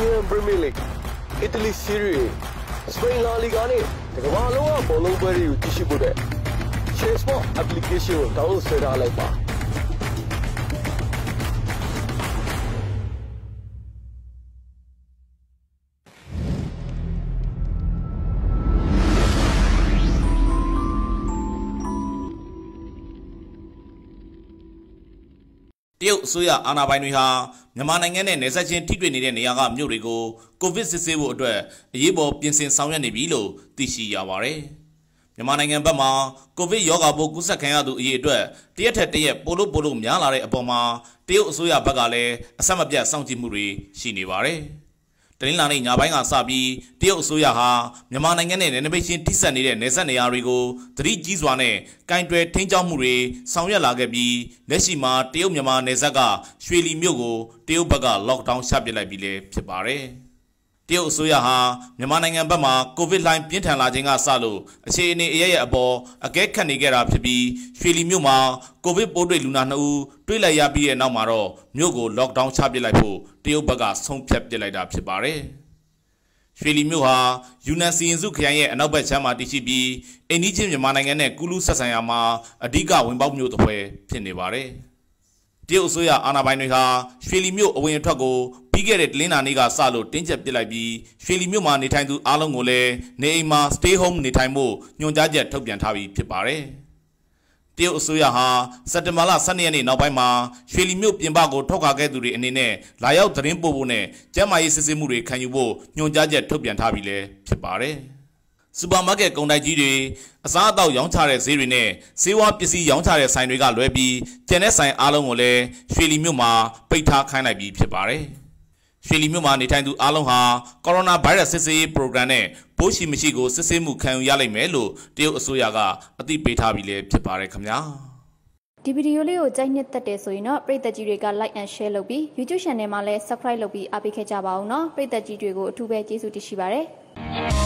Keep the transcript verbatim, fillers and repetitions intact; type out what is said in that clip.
England Premier League, Italy Serie A, Spain La Liga နဲ့တကမ္ဘာလုံးကဘောလုံးပွဲတွေကိုကြည့်ရှုဖို့တဲ့ Share Sport application ကို download ဆွဲထားလိုက်ပါတရုတ်အစိုးရအာဏာပိုင်တွေဟာမြန်မာနိုင်ငံနဲ့နယ်စပ်ချင်းထိတွေ့နေတဲ့နေရာကမြို့တွေကိုကိုဗစ်စစ်ဆေးဖို့အတွက်အရေးပေါ်ပြင်ဆင်ဆောင်ရွက်နေပြီလို့သိရှိရပါတယ်။မြန်မာနိုင်ငံဘက်မှာကိုဗစ်ရောဂါပိုးကူးစက်ခံရသူအရေးအတွက်တရက်ထက်တရက်ပိုလို့ပိုလို့များလာတဲ့အပေါ်မှာတရုတ်အစိုးရဘက်ကလည်းအဆက်မပြတ်စောင့်ကြည့်မှုတွေရှိနေပါတယ်။တနင်္လာနေ့ညပိုင်းကစပြီးတရုတ်အစိုးရဟာမြန်မာနိုင်ငံနဲ့နယ်နိမိတ်ချင်းထိစပ်နေတဲ့နယ်စပ်နေရာတွေကိုသတိကြီးစွာနဲ့ကင်တွယ်ထိန်းကျောင်းမှုတွေဆောင်ရွက်လာခဲ့ပြီးလက်ရှိမှာတရုတ်မြန်မာနယ်စပ်ကရွှေလီမြို့ကိုတရုတ်ဘက်က lockdown ချပစ်လိုက်ပြီလည်းဖြစ်ပါတယ်။တရုတ်အစိုးရဟာမြန်မာနိုင်ငံဘက်မှာကိုဗစ်လိုင်းပြင်းထန်လာခြင်းကစလို့အခြေအနေအရရဲ့အပေါ်အကဲခတ်နေကြတာဖြစ်ပြီးရွှေလီမြို့မှာကိုဗစ်ပိုးတွေ့လူနာနှစ်ဦးတွေ့လိုက်ရပြီးတဲ့နောက်မှာတော့မြို့ကို lockdown ချပစ်လိုက်ဖို့တရုတ်ဘက်ကဆုံးဖြတ်ပစ်လိုက်တာဖြစ်ပါတယ်။ရွှေလီမြို့ဟာယူနန်စီရင်စုခရိုင်ရဲ့အနောက်ဘက်ခြမ်းမှာတည်ရှိပြီးအိန္ဒိချင်းမြန်မာနိုင်ငံနဲ့ကူးလူးဆက်ဆံရာမှာအဓိကဝင်ပေါက်မြို့တစ်ဖွဲဖြစ်နေပါတယ်။တရုတ်အစိုးရအာဏာပိုင်တွေဟာရွှေလီမြို့အဝင်အထွက်ကိုပြီးခဲ့တဲ့တလင်းနာနေ့ကစလို့တင်းကျပ်ပစ်လိုက်ပြီးရွှေလီမြို့မှာနေထိုင်သူအားလုံးကိုလည်းနေအိမ်မှာ stay home နေထိုင်ဖို့ညွှန်ကြားချက်ထုတ်ပြန်ထားပြီးဖြစ်ပါတယ်။တရုတ်အစိုးရဟာစက်တင်ဘာလဆယ့်နှစ်ရက်နေ့နောက်ပိုင်းမှာရွှေလီမြို့ပြင်ပကိုထုတ်ခါခဲ့သူတွေအနေနဲ့လာရောက်သတင်းပို့ဖို့နဲ့ကျန်းမာရေးစစ်ဆေးမှုတွေခံယူဖို့ညွှန်ကြားချက်ထုတ်ပြန်ထားပြီးလည်းဖြစ်ပါတယ်။စူပါမားကတ်ကုန်တိုက်ကြီးတွေအစားအသောက်ရောင်းချတဲ့ဈေးတွေနဲ့ဆေးဝါးပစ္စည်းရောင်းချတဲ့ဆိုင်တွေကလွဲပြီးကျန်တဲ့ဆိုင်အားလုံးကိုလည်းရွှေလီမြို့မှာပိတ်ထားခိုင်းလိုက်ပြီးဖြစ်ပါတယ်။ရွှေလီမြို့မှာနေထိုင်သူအားလုံးဟာကိုရိုနာဗိုင်းရပ်စ်စစ်ဆေးရေး program နဲ့ပိုးရှိမရှိကိုစစ်ဆေးမှုခံယူရလိမ့်မယ်လို့တရုတ်အစိုးရကအသိပေးထားပြီးလည်းဖြစ်ပါတယ်ခင်ဗျာဒီဗီဒီယိုလေးကိုကြိုက်နှစ်သက်တယ်ဆိုရင်တော့ပရိသတ်ကြီးတွေက like and share လုပ်ပြီး YouTube channel မှာလည်း subscribe လုပ်ပြီးအားပေးခဲ့ကြပါအောင်နော်ပရိသတ်ကြီးတွေကိုအထူးပဲကျေးဇူးတင်ရှိပါတယ်